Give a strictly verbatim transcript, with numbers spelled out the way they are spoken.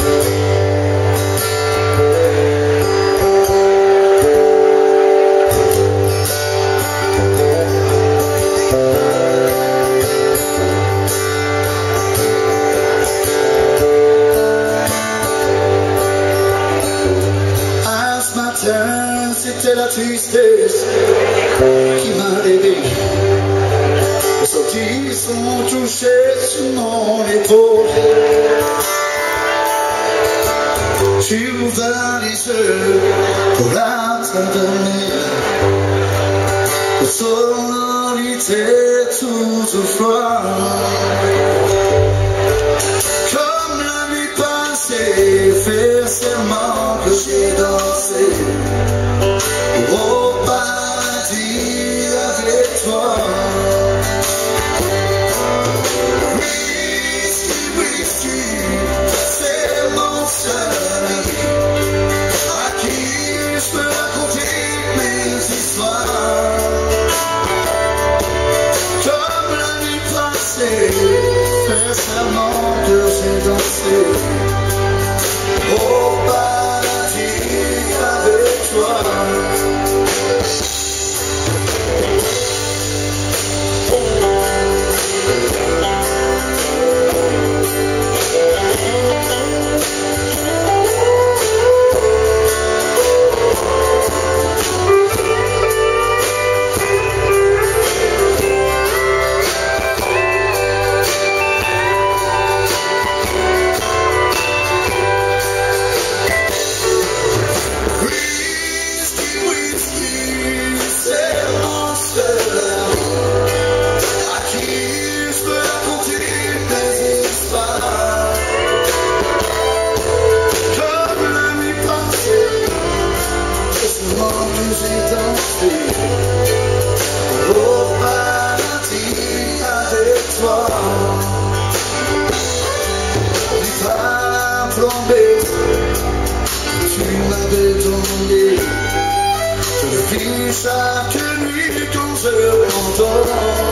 C'était la tristesse qui m'a réveillé. Les sorties sont touchées sur mon épaule. J'ai ouvert les yeux pour la t'adonner. La sonorité toujours froide. Comme la nuit passée, fait seulement que j'ai dansé. Au paradis avec toi. Whisky, whisky, c'est mon seul ami à qui je peux raconter mes histoires. Comme la nuit passée, fais seulement que j'ai dansé. Au paradis avec toi. J'ai dansé au paradis avec toi. Les pas plombés, tu m'avais donné. Je le vis chaque nuit quand je m'endors.